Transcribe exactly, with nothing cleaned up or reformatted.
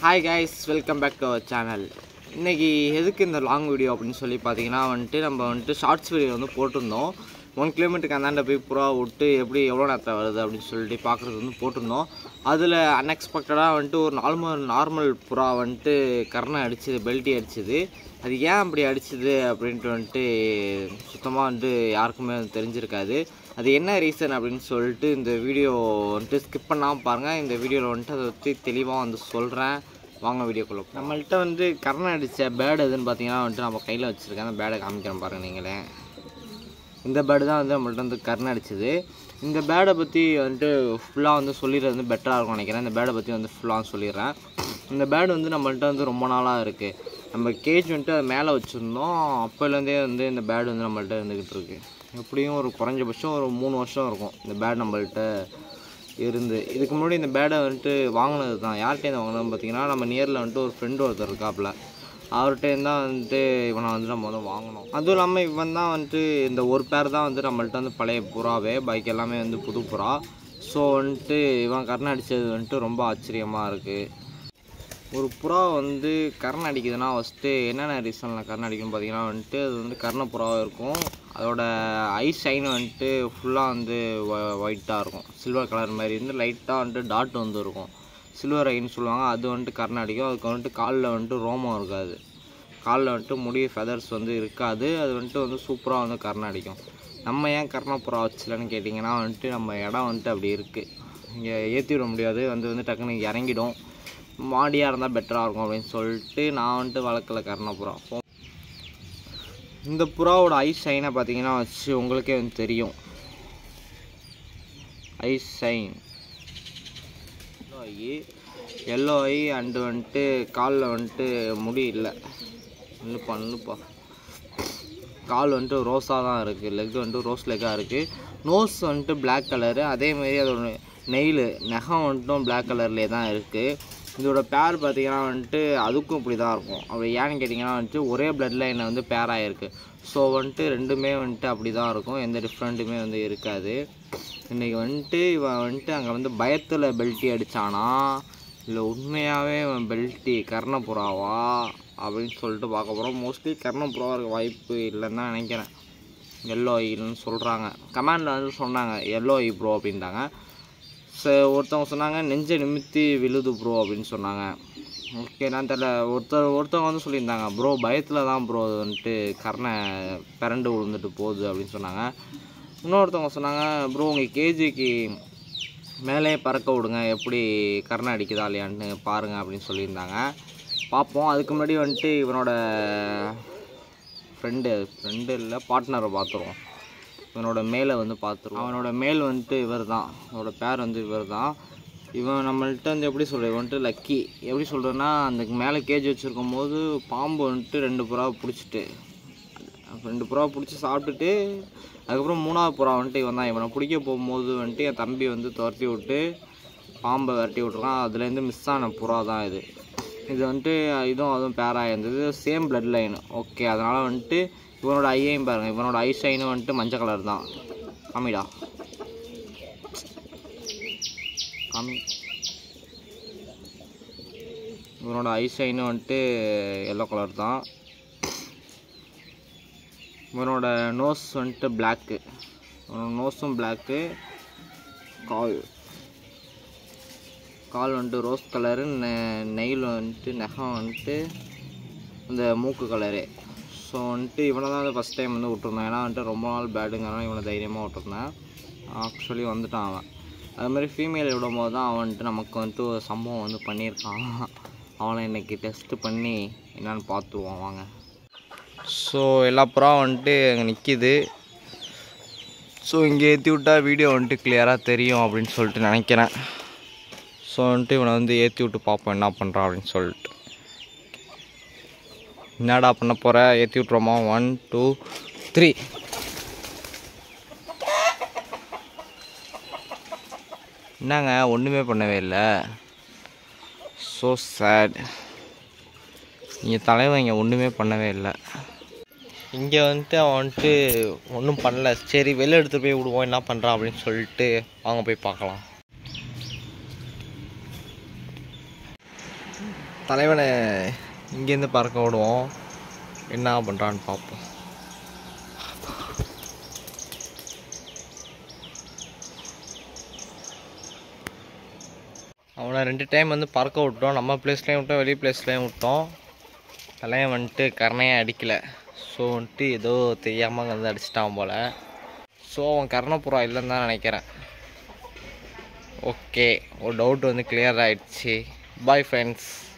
Hi guys, welcome back to our channel. இன்னைக்கு எதுக்கு இந்த லாங் வீடியோ அப்படின்னு சொல்லி பார்த்தீங்கன்னா வந்துட்டு நம்ம வந்துட்டு ஷார்ட்ஸ் வீடியோ வந்து போட்டிருந்தோம். ஒன் கிலோமீட்டருக்கு அந்தாண்ட போய் புறா விட்டு எப்படி எவ்வளோ நேரத்தில் வருது அப்படின்னு சொல்லிட்டு பார்க்குறது வந்து போட்டிருந்தோம். அதில் அன்எக்ஸ்பெக்டடாக வந்துட்டு ஒரு நார்மல் நார்மல் புறா வந்துட்டு கர்ணை அடிச்சுது, பெல்ட்டி அடிச்சுது. அது ஏன் அப்படி அடிச்சுது அப்படின்ட்டு வந்துட்டு சுத்தமாக வந்துட்டு யாருக்குமே தெரிஞ்சிருக்காது. அது என்ன ரீசன் அப்படின்னு சொல்லிட்டு இந்த வீடியோ வந்துட்டு ஸ்கிப் பண்ணாமல் பாருங்கள். இந்த வீடியோவில் வந்துட்டு அதை பற்றி தெளிவாக வந்து சொல்கிறேன். வாங்க வீடியோக்குள்ளே. நம்மள்கிட்ட வந்து கர்ணை அடித்த பேர்டு எதுன்னு பார்த்தீங்கன்னா வந்துட்டு நம்ம கையில் வச்சுருக்கேன். அந்த பேர்டை காமிக்கிறேன் பாருங்கள் நீங்களே. இந்த பேர்டு தான் வந்து நம்மள்ட்ட வந்து கர்ணை அடிச்சது. இந்த பேர்டை பற்றி வந்துட்டு ஃபுல்லாக வந்து சொல்லிடுறது வந்து பெட்டராக இருக்கும்னு நினைக்கிறேன். இந்த பேர்டை பற்றி வந்து ஃபுல்லாக சொல்லிடுறேன். இந்த பேர்டு வந்து நம்மள்ட்ட வந்து ரொம்ப நாளாக இருக்குது. நம்ம கேஜ் வந்துட்டு அது மேலே வச்சுருந்தோம். அப்போலேருந்தே வந்து இந்த பேர்டு வந்து நம்மள்ட்ட இருந்துக்கிட்டு இருக்குது. எப்படியும் ஒரு குறைஞ்சபட்சம் ஒரு மூணு வருஷம் இருக்கும் இந்த பேர்டு நம்மள்ட்ட இருந்து. இதுக்கு முன்னாடி இந்த பேர்டை வந்துட்டு வாங்கினது தான். யார்கிட்டேருந்து வாங்கினதுன்னு பார்த்தீங்கன்னா நம்ம நியரில் வந்துட்டு ஒரு ஃப்ரெண்டு ஒருத்தர் இருக்காப்புல, அவர்கிட்டேருந்து தான் வந்துட்டு இவனை வந்து நம்ம வந்து வாங்கினோம். அதுவும் இல்லாமல் இவன் தான் வந்துட்டு இந்த ஒரு பேர் தான் வந்து நம்மள்ட்ட வந்து பழைய புறாவே, பைக் எல்லாமே வந்து புது புறா. ஸோ வந்துட்டு இவன் கர்ணை அடித்தது வந்துட்டு ரொம்ப ஆச்சரியமாக இருக்குது. ஒரு புறா வந்து கர்ணை அடிக்குதுன்னா ஃபஸ்ட்டு என்னென்ன ரீசனில் கர்ணை அடிக்கும்னு பார்த்தீங்கன்னா வந்துட்டு அது வந்து கர்ணை புறாவாக இருக்கும். அதோட ஐ ஷைன் வந்துட்டு ஃபுல்லாக வந்து ஒயிட்டாக இருக்கும், சில்வர் கலர் மாதிரி இருந்து லைட்டாக வந்துட்டு டாட் வந்து இருக்கும், சில்வர் ஐன்னு சொல்லுவாங்க. அது வந்துட்டு கர்ணை அடிக்கும். அதுக்கு வந்துட்டு காலில் வந்துட்டு ரோமம் இருக்காது, காலில் வந்துட்டு முடி ஃபெதர்ஸ் வந்து இருக்காது. அது வந்துட்டு வந்து சூப்பராக வந்து கர்ணை அடிக்கும். நம்ம ஏன் கர்ணை புறா வச்சலன்னு கேட்டிங்கன்னா வந்துட்டு நம்ம இடம் வந்துட்டு அப்படி இருக்குது. இங்கே ஏற்றி விட முடியாது, வந்து வந்து டக்குன்னு இறங்கிடும். மாடியாக இருந்தால் பெட்டராக இருக்கும் அப்படின்னு சொல்லிட்டு நான் வந்துட்டு வளர்க்கல கர்ணை புறா. இந்த புறாவோட ஐ ஷைனை பார்த்தீங்கன்னா வச்சு உங்களுக்கே வந்து தெரியும். Eye shine yellow eye yellow eye and வந்துட்டு காலில் வந்துட்டு முடி இல்லை, இல்லைப்பா இல்லைப்பா கால் வந்துட்டு ரோஸாக தான் இருக்குது, லெக் வந்துட்டு ரோஸ் லெக்காக இருக்குது. நோஸ் வந்துட்டு பிளாக் கலரு, அதேமாரி அதோட நெயில் நகம் வந்துட்டும் பிளாக் கலர்லேயே தான் இருக்குது. இதோட பேர் பார்த்திங்கன்னா வந்துட்டு அதுக்கும் இப்படி தான் இருக்கும். அப்படி ஏன்னு கேட்டிங்கன்னா வந்துட்டு ஒரே பிளட் லைனில் வந்து பேர் ஆகிருக்கு. ஸோ வந்துட்டு ரெண்டுமே வந்துட்டு அப்படி தான் இருக்கும், எந்த டிஃப்ரெண்ட்டுமே வந்து இருக்காது. இன்றைக்கி வந்துட்டு இவன் வந்துட்டு அங்கே வந்து பயத்தில் பெல்ட்டி அடித்தானா இல்லை உண்மையாகவே இவன் பெல்ட்டி கர்ணை புறாவா அப்படின்னு சொல்லிட்டு பார்க்க போகிறோம். மோஸ்ட்லி கர்ணை புறாவாக இருக்க வாய்ப்பு இல்லைன்னு தான் நினைக்கிறேன். எல்லோ ஐன்னு சொல்கிறாங்க, கமெண்டில் வந்து சொன்னாங்க எல்லோ ஐ ப்ரோ அப்படின்ட்டாங்க. ஸோ ஒருத்தவங்க சொன்னாங்க நெஞ்சை நிமித்தி விழுது ப்ரோ அப்படின்னு சொன்னாங்க. ஓகே நான் தெரியல. ஒருத்தர் ஒருத்தவங்க வந்து சொல்லியிருந்தாங்க ப்ரோ பயத்தில் தான் ப்ரோ அது வந்துட்டு கர்ணை பிறண்டு விழுந்துட்டு போகுது அப்படின்னு சொன்னாங்க. இன்னொருத்தவங்க சொன்னாங்க ப்ரோ உங்கள் கேஜிக்கு மேலே பறக்க விடுங்க, எப்படி கர்ணை அடிக்குதா இல்லையான்னு பாருங்கள் அப்படின்னு சொல்லியிருந்தாங்க. பார்ப்போம். அதுக்கு முன்னாடி வந்துட்டு இவனோட ஃப்ரெண்டு ஃப்ரெண்டு இல்லை பார்ட்னரை பார்த்துருவோம். இவனோட மேலே வந்து பார்த்துருவோம். அவனோட மேல் வந்துட்டு இவர் தான், அவனோட பேர் வந்து இவர் தான். இவன் நம்மள்கிட்ட வந்து எப்படி சொல்கிறது வந்துட்டு லக்கி. எப்படி சொல்கிறேன்னா அந்த மேலே கேஜ் வச்சுருக்கும் போது பாம்பு வந்துட்டு ரெண்டு புறாவை பிடிச்சிட்டு ரெண்டு புறாவை பிடிச்சி சாப்பிட்டுட்டு அதுக்கப்புறம் மூணாவது புறா வந்துட்டு இவன் தான். இவனை பிடிக்க போகும்போது வந்துட்டு என் தம்பி வந்து துரத்தி விட்டு பாம்பை விரட்டி விட்ருக்கான். அதுலேருந்து மிஸ் ஆன புறா தான் இது. இது வந்துட்டு இதுவும் அதுவும் பேராக இருந்தது, சேம் பிளட் லைன். ஓகே அதனால் வந்துட்டு இவனோட ஐயையும் பாருங்கள். இவனோட ஐ ஷைனும் வந்துட்டு மஞ்சள் கலர் தான். காமிடா காமி. இவனோட ஐ ஷைனும் வந்துட்டு எல்லோ கலர் தான். இவனோட நோஸ் வந்துட்டு பிளாக்கு, இவனோட நோஸும் பிளாக்கு. கால் கால் வந்துட்டு ரோஸ் கலரு, நெ நெயில் வந்துட்டு நகம் வந்துட்டு இந்த மூக்கு கலரு. ஸோ வந்துட்டு இவனை தான் வந்து ஃபஸ்ட் டைம் வந்து விட்டுருந்தேன். ஏன்னா வந்துட்டு ரொம்ப நாள் பேடுங்கிறனால இவனை தைரியமாக விட்டுருந்தேன். ஆக்சுவலி வந்துட்டான் அவன். அதுமாதிரி ஃபீமேல் விடும் போது தான் அவன் வந்துட்டு நமக்கு வந்துட்டு ஒரு சம்பவம் வந்து பண்ணியிருக்கான். அவனை இன்றைக்கி டெஸ்ட்டு பண்ணி என்னான்னு பார்த்துருவான் வாங்க. ஸோ எல்லா புறா வந்துட்டு அங்கே நிற்கிது. ஸோ இங்கே ஏற்றி விட்டால் வீடியோ வந்துட்டு கிளியராக தெரியும் அப்படின்னு சொல்லிட்டு நினைக்கிறேன். ஸோ வந்துட்டு இவனை வந்து ஏற்றி விட்டு பார்ப்போம் என்ன பண்ணுறான் அப்படின்னு சொல்லிட்டு. என்னடா பண்ண போகிற, ஏற்றி விட்ருவோமா? One two three. என்னங்க ஒன்றுமே பண்ணவே இல்லை. So sad. நீங்கள் தலைவன் இங்கே ஒன்றுமே பண்ணவே இல்லை. இங்கே வந்துட்டு அவன் வந்துட்டு ஒன்றும் பண்ணல. சரி வெளில எடுத்துகிட்டு போய் விடுவோம் என்ன பண்ணுறான் அப்படின்னு சொல்லிட்டு வாங்க போய் பார்க்கலாம். தலைவனை இங்கேருந்து பறக்க விடுவோம், என்ன பண்ணுறான்னு பார்ப்போம். அவனை ரெண்டு டைம் வந்து பறக்க விட்டோம், நம்ம பிளேஸ்லேயும் விட்டோம், வெளி பிளேஸ்லேயும் விட்டோம். தலைவன் வந்துட்டு கர்ணையே அடிக்கலை. ஸோ வந்துட்டு ஏதோ தெரியாமல் வந்து அடிச்சிட்டான் போல். ஸோ அவன் கர்ணப்புறா இல்லைன்னு தான் நினைக்கிறேன். ஓகே, ஒரு டவுட் வந்து கிளியர் ஆகிடுச்சு. Bye friends.